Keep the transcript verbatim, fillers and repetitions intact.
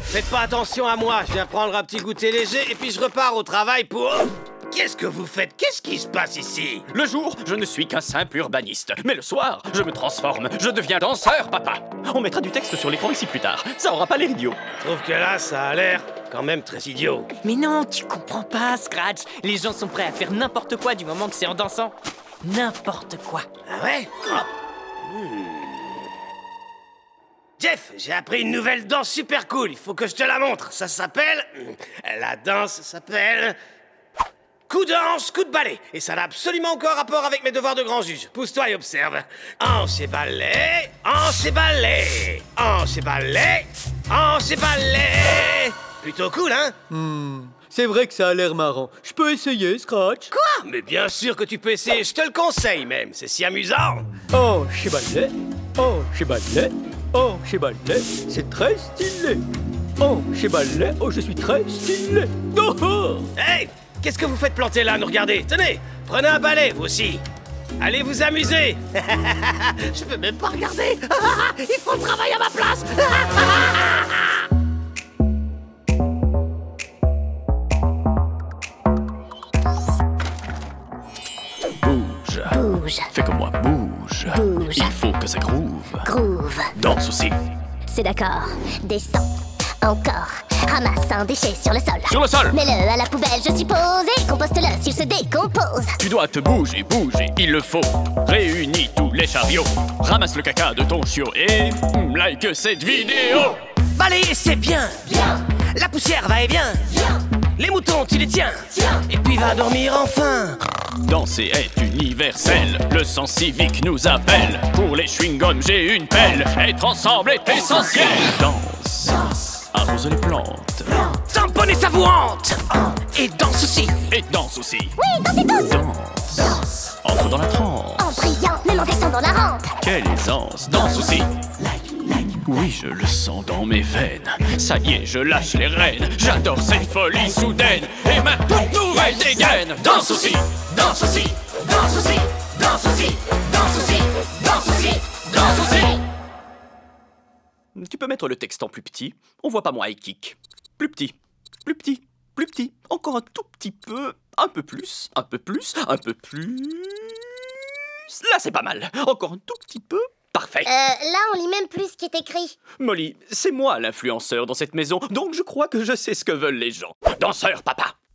faites pas attention à moi. Je viens prendre un petit goûter léger et puis je repars au travail pour... Qu'est-ce que vous faites? Qu'est-ce qui se passe ici? Le jour, je ne suis qu'un simple urbaniste. Mais le soir, je me transforme. Je deviens danseur, papa. On mettra du texte sur l'écran ici plus tard. Ça aura pas l'air idiot. Je trouve que là, ça a l'air quand même très idiot. Mais non, tu comprends pas, Scratch. Les gens sont prêts à faire n'importe quoi du moment que c'est en dansant. N'importe quoi. Ah ouais? Ah. Hmm. Jeff, j'ai appris une nouvelle danse super cool. Il faut que je te la montre. Ça s'appelle... La danse s'appelle... Coup de hanche, coup de balai. Et ça n'a absolument aucun rapport avec mes devoirs de grand juge. Pousse-toi et observe. Hanche et balai, hanche et balai, hanche et balai, hanche et balai. Plutôt cool, hein? Hmm, c'est vrai que ça a l'air marrant. Je peux essayer, Scratch? Quoi? Mais bien sûr que tu peux essayer, je te le conseille même. C'est si amusant. Hanche et balai, hanche et balai, hanche et balai. C'est très stylé. Hanche et balai, oh, je suis très stylé. Oh, oh. Hey! Qu'est-ce que vous faites planter là, nous regarder? Tenez, prenez un balai, vous aussi. Allez vous amuser. Je peux même pas regarder. Il faut le travail à ma place. Bouge. Bouge. Fais comme moi, bouge. Bouge. Il faut que ça groove. Groove. Danse aussi. C'est d'accord. Descends. Encore. Ramasse un déchet sur le sol. Sur le sol. Mets-le à la poubelle, je suppose, et composte-le s'il se décompose. Tu dois te bouger, bouger, il le faut. Réunis tous les chariots. Ramasse le caca de ton chiot et mm, like cette vidéo. Balayer, c'est bien. Bien. La poussière va et vient. Bien. Les moutons, tu les tiens. Tiens. Et puis va dormir enfin. Danser est universel. Le sens civique nous appelle. Pour les chewing-gums, j'ai une pelle. Être ensemble est essentiel. Danse. Danse. Arrose les plantes. Tamponne et savourante. Et danse aussi. Et danse aussi. Oui, dansez tous. Danse. Danse. Entre dans la transe. En brillant, même en descendant la rampe. Quelle aisance. Danse aussi. Oui, je le sens dans mes veines. Ça y est, je lâche les rênes. J'adore cette folie soudaine. Et ma toute nouvelle dégaine. Danse aussi. Danse aussi. Danse aussi. Danse aussi. Danse aussi. Danse aussi. Danse aussi. Tu peux mettre le texte en plus petit. On voit pas mon high kick. Plus petit. Plus petit. Plus petit. Encore un tout petit peu. Un peu plus. Un peu plus. Un peu plus. Là, c'est pas mal. Encore un tout petit peu. Parfait. Euh, là, on lit même plus ce qui est écrit. Molly, c'est moi l'influenceur dans cette maison, donc je crois que je sais ce que veulent les gens. Danseur, papa.